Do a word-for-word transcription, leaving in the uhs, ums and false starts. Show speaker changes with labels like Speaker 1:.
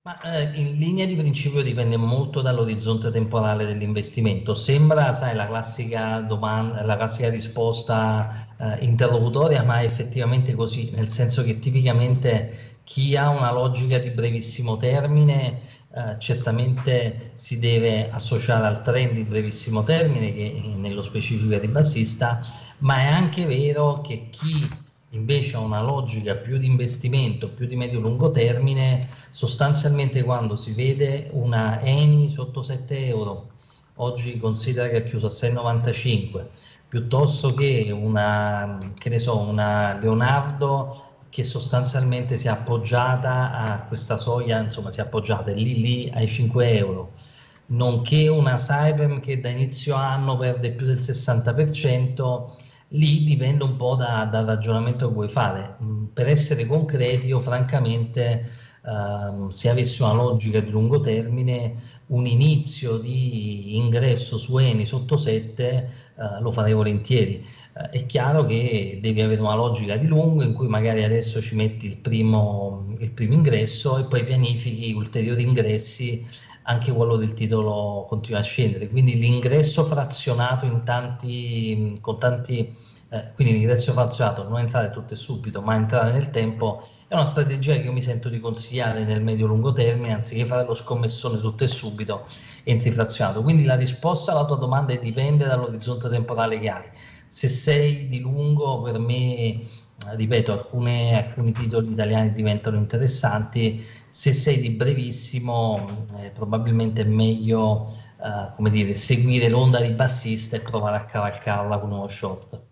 Speaker 1: Ma eh, in linea di principio dipende molto dall'orizzonte temporale dell'investimento. Sembra, sai, la classica domanda, la classica risposta eh, interlocutoria, ma è effettivamente così, nel senso che tipicamente chi ha una logica di brevissimo termine eh, certamente si deve associare al trend di brevissimo termine, che nello specifico è ribassista, ma è anche vero che chi invece ha una logica più di investimento, più di medio-lungo termine, sostanzialmente quando si vede una Eni sotto sette euro, oggi considera che è chiusa a sei virgola novantacinque, piuttosto che una, che ne so, una Leonardo che sostanzialmente si è appoggiata a questa soglia, insomma si è appoggiata lì lì ai cinque euro, nonché una Saipem che da inizio anno perde più del sessanta per cento. Lì dipende un po' da, dal ragionamento che vuoi fare. Per essere concreti, io francamente, ehm, se avessi una logica di lungo termine, un inizio di ingresso su Eni sotto sette eh, lo farei volentieri. Eh, è chiaro che devi avere una logica di lungo in cui magari adesso ci metti il primo, il primo ingresso e poi pianifichi ulteriori ingressi, anche quello del titolo continua a scendere, quindi l'ingresso frazionato in tanti, con tanti, eh, quindi l'ingresso frazionato, non entrare tutto e subito, ma entrare nel tempo, è una strategia che io mi sento di consigliare nel medio-lungo termine, anziché fare lo scommessone tutto e subito, entri frazionato. Quindi la risposta alla tua domanda è dipende dall'orizzonte temporale che hai. Se sei di lungo, per me, ripeto, alcune, alcuni titoli italiani diventano interessanti. Se sei di brevissimo, eh, probabilmente è meglio, eh, come dire, seguire l'onda ribassista e provare a cavalcarla con uno short.